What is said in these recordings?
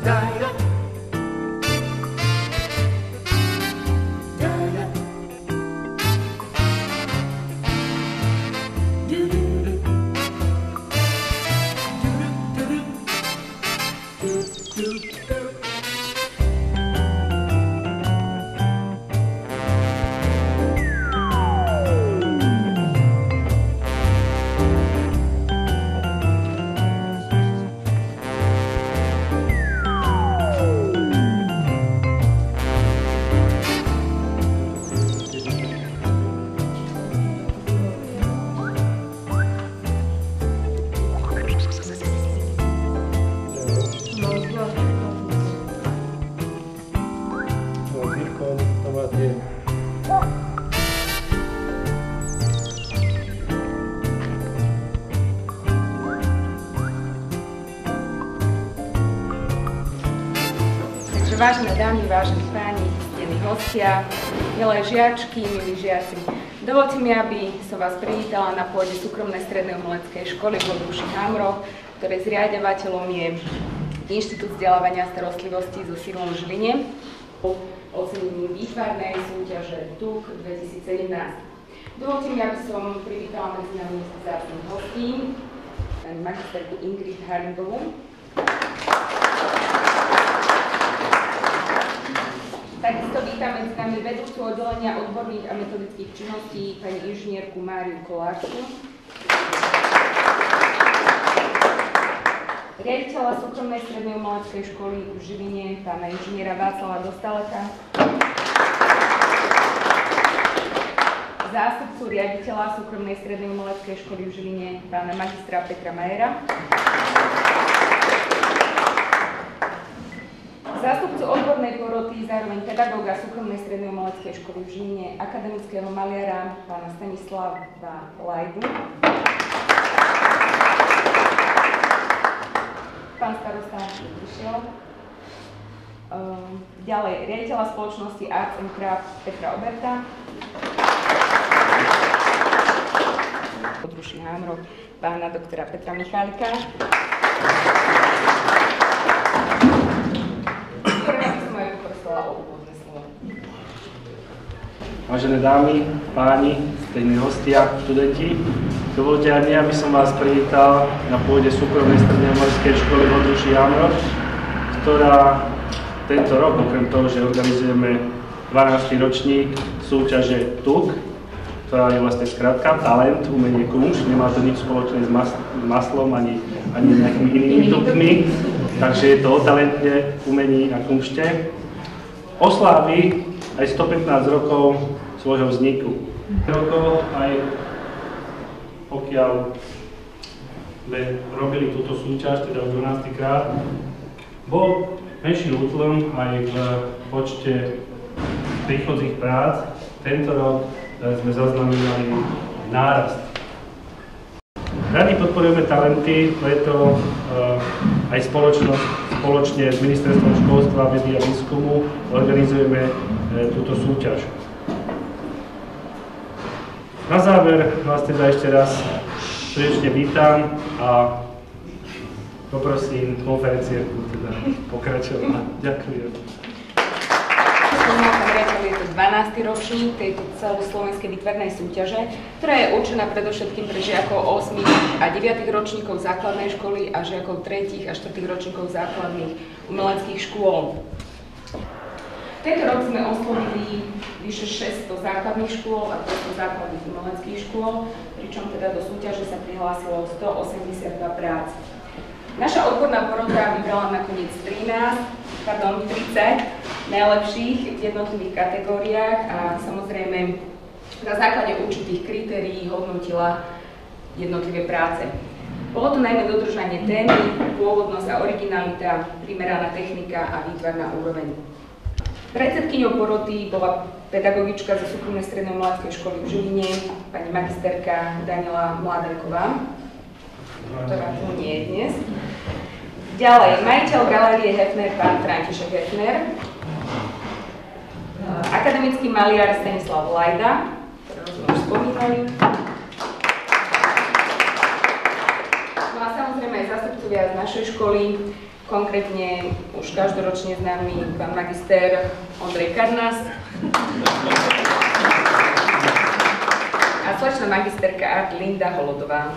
Vážené dámy, vážení páni, ctení hostia, milé žiačky, milí žiaci, dovoľte mi, aby som vás privítala na pôde súkromnej strednej umeleckej školy v Odruši Hamroch, ktorej zriaďovateľom je Inštitút vzdelávania a starostlivosti so sídlom v Žiline, ocenením výtvarnej súťaže TUK 2017. Dovoľte mi, aby som privítala medzi nami vzácnych hostí, pani magisterku Ingrid Haringovú. Takisto vítam medzi nami vedúcu oddelenia odborných a metodických činností pani inžinierku Máriu Kolársku, riaditeľa súkromnej strednej umeleckej školy v Žiline pána inžiniera Václava Dostaleka, zástupcu riaditeľa súkromnej strednej umeleckej školy v Žiline pána magistra Petra Majera, zástupcu odbornej poroty, zároveň pedagóga súkromnej strednej umeleckej školy v Žiline, akademického maliara pána Stanislava Lajdu, pán starosta prišiel, ďalej riaditeľa spoločnosti Arts and Craft Petra Oberta, Odruši Hamroch pána doktora Petra Michalika, Vážené dámy, páni, ctení hostia, študenti, dovoľte aj mne, aby som vás privítal na pôde súkromnej strednej umeleckej školy v Odruši Hamroch, ktorá tento rok, okrem toho, že organizujeme 12. ročník súťaže TUK, ktorá je vlastne skratka talent, umenie, kunšt, nemá to nič spoločné s maslom ani nejakými inými tukmi, takže je to o talente, umení a kunšte. Oslávi aj 115 rokov svojho vzniku. Rokov aj pokiaľ sme robili túto súťaž, teda už 12. krát, bol menší útlm aj v počte príchodzích prác. Tento rok sme zaznamenali nárast. Radi podporujeme talenty, preto aj spoločne s Ministerstvom školstva, vedy a výskumu organizujeme túto súťaž. Na záver vás teda ešte raz srdečne vítam a poprosím konferenciérku teda pokračovať. Ďakujem. Je to 12. ročník tejto celoslovenskej výtvarnej súťaže, ktorá je určená predovšetkým pre žiakov 8. a 9. ročníkov základnej školy a žiakov 3. a 4. ročníkov základných umeleckých škôl. Tento rok sme oslovili vyše 600 základných škôl a 200 základných umeleckých škôl, pričom teda do súťaže sa prihlásilo 182 prác. Naša odborná porota vybrala nakoniec 30 najlepších v jednotlivých kategóriách a samozrejme na základe určitých kritérií hodnotila jednotlivé práce. Bolo to najmä dodržanie témy, pôvodnosť a originalita, primeraná technika a výtvarná úroveň. Predsedkyňou poroty bola pedagogička zo súkromnej strednej umeleckej školy v Žiline, pani magisterka Daniela Mládenková, ktorá tu nie je dnes. Ďalej, majiteľ galérie Hefner, pán František Hefner, akademický maliar Stanislav Lajda, ktorého sme už spomínali. No a samozrejme aj zástupcovia z našej školy, konkrétne už každoročne známy pán magister Ondrej Karnas a slečna magisterka art Linda Holodová.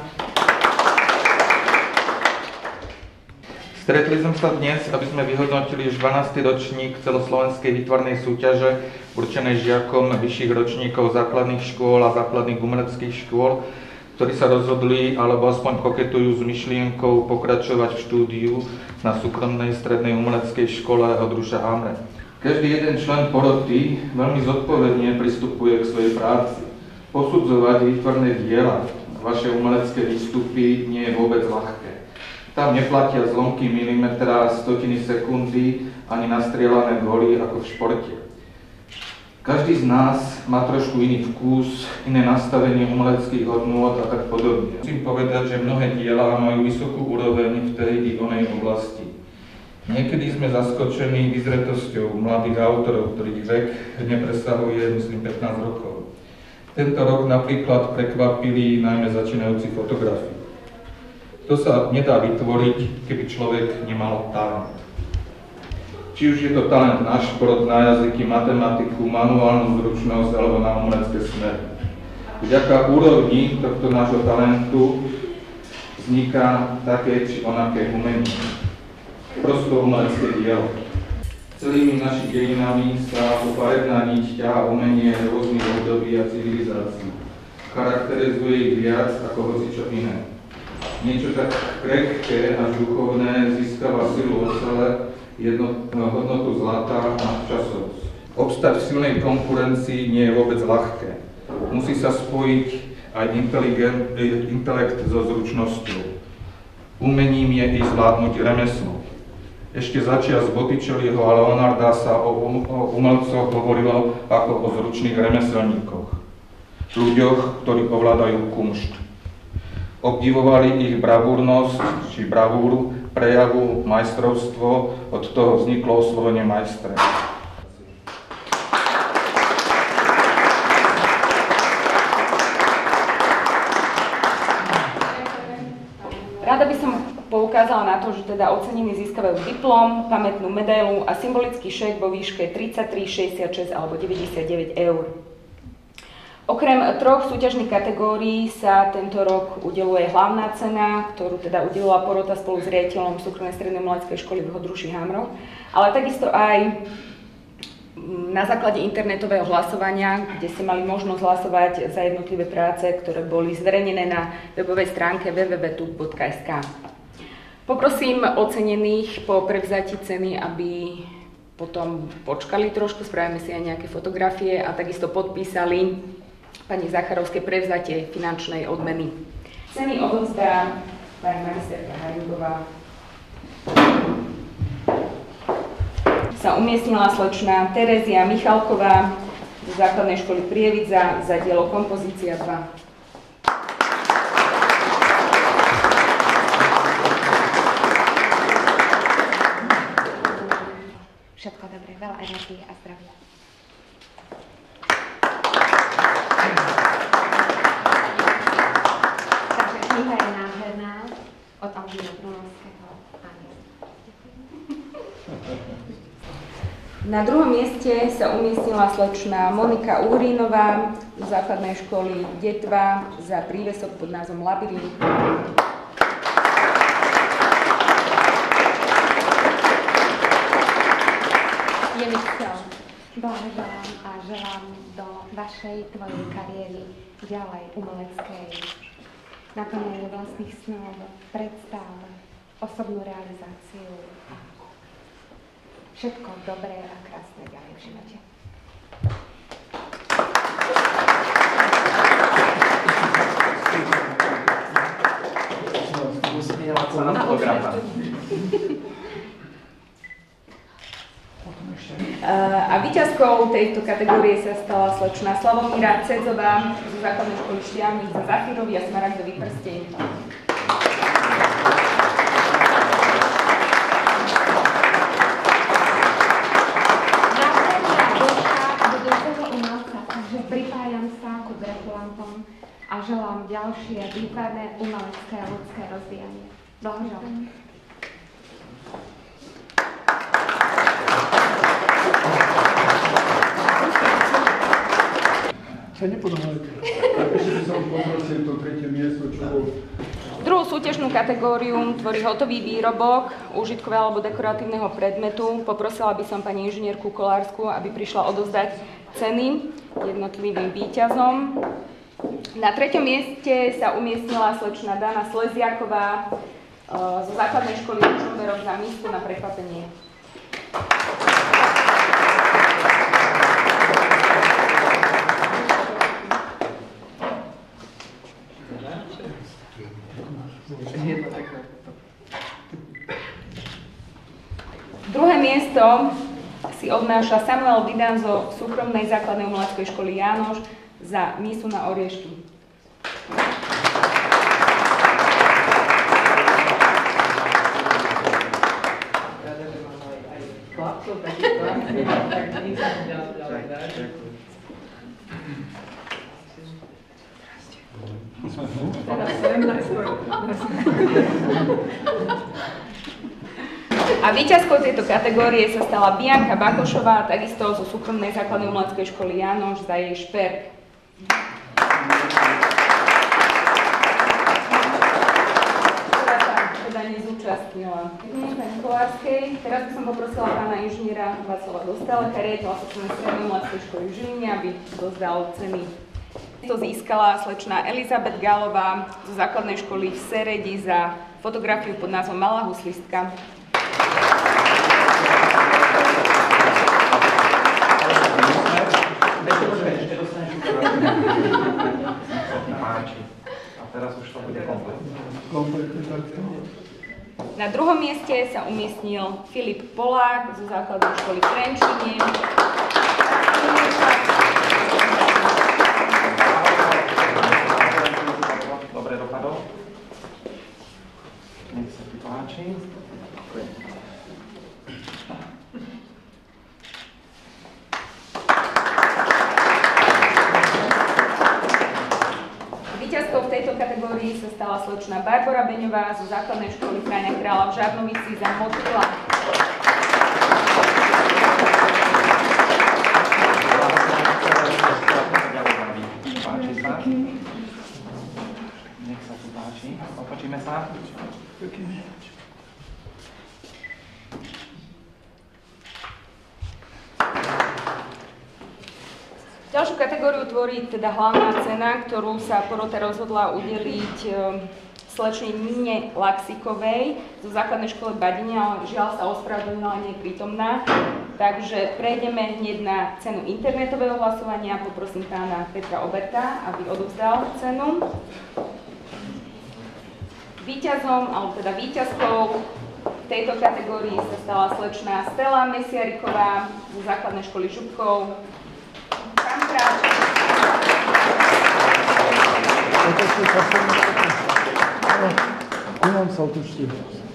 Stretli sme sa dnes, aby sme vyhodnotili už 12. ročník celoslovenskej výtvarnej súťaže určenej žiakom vyšších ročníkov základných škôl a základných umeleckých škôl, ktorí sa rozhodli alebo aspoň koketujú s myšlienkou pokračovať v štúdiu na súkromnej strednej umeleckej škole Oddruža Hamre. Každý jeden člen poroty veľmi zodpovedne pristupuje k svojej práci. Posudzovať výtvarné diela, vaše umelecké výstupy nie je vôbec ľahké. Tam neplatia zlomky milimetra, stotiny sekundy ani nastrieľané góly ako v športe. Každý z nás má trošku iný vkus, iné nastavenie umeleckých hodnôt a tak podobne. Musím povedať, že mnohé diela majú vysokú úroveň v tej i onej oblasti. Niekedy sme zaskočení vyzretosťou mladých autorov, ktorých vek nepresahuje, myslím, 15 rokov. Tento rok napríklad prekvapili najmä začínajúci fotografi. To sa nedá vytvoriť, keby človek nemal talent. Či už je to talent na šport, na jazyky, matematiku, manuálnu zručnosť alebo na umelecké smery. Vďaka úrovni tohto nášho talentu vzniká také či onaké umenie. Prosto umelecké dielo. Celými našimi dejinami sa po farebná niť ťahá umenie rôznych období a civilizácií. Charakterizuje ich viac ako hocičo iné. Niečo tak krehké až duchovné získava silu ocele, hodnotu zlata a časovosť. Obstať v silnej konkurencii nie je vôbec ľahké. Musí sa spojiť aj intelekt so zručnosťou. Umením je i zvládnuť remeslo. Ešte začias Botticelliho a Leonarda sa o umelcoch hovorilo ako o zručných remeselníkoch. Ľuďoch, ktorí ovládajú kumšt. Obdivovali ich bravúrnosť či bravúru, prejavu, majstrovstvo, od toho vzniklo oslovenie majstre. Rada by som poukázala na to, že teda ocenení získavajú diplom, pamätnú medailu a symbolický šék vo výške 33, 66 alebo 99 eur. Okrem troch súťažných kategórií sa tento rok udeľuje hlavná cena, ktorú teda udelila porota spolu s riaditeľom súkromnej strednej umeleckej školy v Oddruží Hamroch, ale takisto aj na základe internetového hlasovania, kde ste mali možnosť hlasovať za jednotlivé práce, ktoré boli zverejnené na webovej stránke www.tut.sk. Poprosím ocenených po prevzatí ceny, aby potom počkali trošku, spravíme si aj nejaké fotografie a takisto podpísali pani Zacharovské prevzatie finančnej odmeny. Ceny odovzdá pani magisterka Haringová. Sa umiestnila slečna Terezia Michalková z základnej školy Prievidza za dielo Kompozícia 2. Všetko dobré, veľa energie a zdravia. Kniha je nádherná od Albína Brunovského. Na druhom mieste sa umiestnila slečna Monika Uhrínová z základnej školy Detva za prívesok pod názvom Labyrint. Je mi cťou. Blahoželám a želám do vašej, tvojej kariéry ďalej umeleckej. Naplnenie vlastných snov, predstav, osobnú realizáciu a všetko dobré a krásne ďalej v živote. Usmievať sa na fotografa. A víťazkou tejto kategórie sa stala slečna Slavomíra Cedzová zo základnej školy Štiavnik za zafírový a smaragdový prsteň. Nádherná deška budúceho umelca, takže pripájam sa ku gratulantom a želám ďalšie výtvarné, umelecké a ľudské rozvíjanie. Blahoželám. súťažnú kategóriu tvorí hotový výrobok úžitkového alebo dekoratívneho predmetu. Poprosila by som pani inžinierku Kolársku, aby prišla odovzdať ceny jednotlivým víťazom. Na 3. mieste sa umiestnila slečna Dana Sleziaková zo základnej školy Ružomberok za misku na prekvapenie. Druhé miesto si odnáša Samuel Didan zo súkromnej základnej umeleckej školy Jánoš za misu na oriešky. A víťazkou tejto kategórie sa stala Bianka Bakošová, takisto zo súkromnej základnej umeleckej školy Jánoš za jej šperk. Ktorá sa teda nezúčastnila. Kolárskej. Teraz by som poprosila pána inžiniera Václava Dostálecha, riaditeľa súkromnej strednej umeleckej školy v Žiline, aby dozdal ceny. To získala slečna Elizabeth Gálová zo základnej školy v Seredi za fotografiu pod názvom Malá huslistka. A teraz už to bude komplet. Na 2. mieste sa umiestnil Filip Polák zo základnej školy v Trenčíne. Dobre dopadol. Nech sa ti páči. Víťazkou v tejto kategórii sa stala slečna Barbora Beňová zo základnej školy Krajina kráľa v Žarnovici za motýla. Páči sa. Nech sa ti páči. Opačíme sa. Ďalšiu kategóriu tvorí teda hlavná cena, ktorú sa porota rozhodla udeliť slečne Nine Laxikovej zo základnej školy Badine, ale žiaľ sa ospravedlnila, nie je prítomná. Takže prejdeme hneď na cenu internetového hlasovania. Poprosím pána Petra Oberta, aby odovzdal cenu. Víťazom, alebo teda víťazkou v tejto kategórii sa stala slečna Stella Mesiariková zo základnej školy Župkov. Kúňam sa otočím.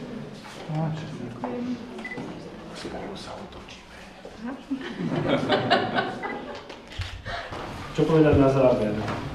Čo povedať na záver?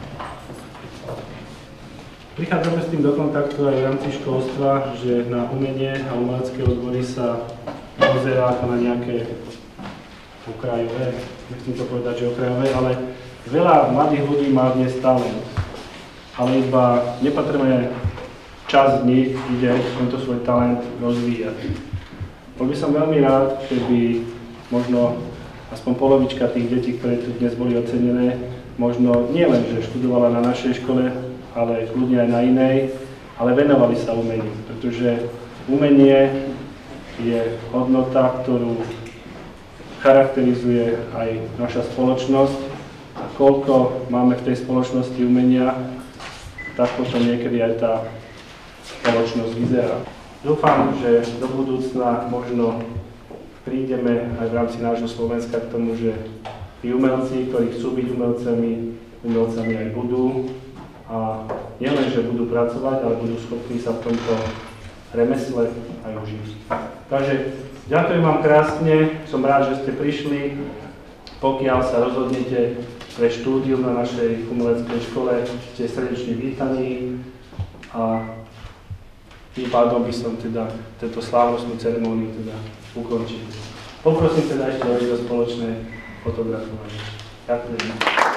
Prichádzame s tým do kontaktu aj v rámci školstva, že na umenie a umelecké odbory sa pozerá ako na nejaké okrajové, nechcem to povedať, že okrajové, ale veľa mladých ľudí má dnes talent, ale iba nepatrne časť z nich ide tento svoj talent rozvíjať. Bol by som veľmi rád, keby možno aspoň polovička tých detí, ktoré tu dnes boli ocenené, možno nie len, že študovala na našej škole, ale ľudia aj na inej, ale venovali sa umeniu, pretože umenie je hodnota, ktorú charakterizuje aj naša spoločnosť a koľko máme v tej spoločnosti umenia, tak potom niekedy aj tá spoločnosť vyzerá. Dúfam, že do budúcna možno prídeme aj v rámci nášho Slovenska k tomu, že tí umelci, ktorí chcú byť umelcami aj budú a nielen, že budú pracovať, ale budú schopní sa v tomto remesle aj užiť. Takže ďakujem vám krásne, som rád, že ste prišli. Pokiaľ sa rozhodnete pre štúdium na našej umeleckej škole, ste srdečne vítaní a tým pádom by som teda túto slávnostnú ceremóniu teda ukončil. Poprosím teda ešte o spoločné fotografovanie. Ďakujem.